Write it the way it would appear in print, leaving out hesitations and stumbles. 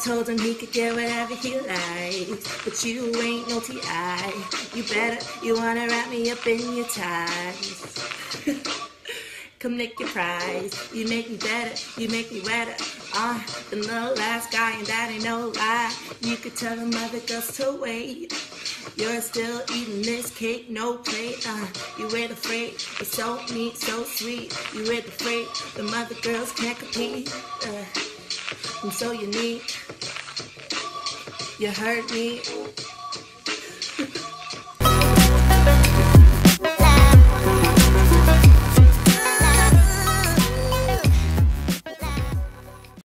told him he could get whatever he likes, but you ain't no T.I. You wanna wrap me up in your ties. Come lick your prize. You make me better, you make me wetter than the last guy, and that ain't no lie. You could tell them other girls to wait. You're still eating this cake, no plate. You wear the freight, you're so neat, so sweet. You wear the freight, the other girls can't compete. I'm so unique. You heard me.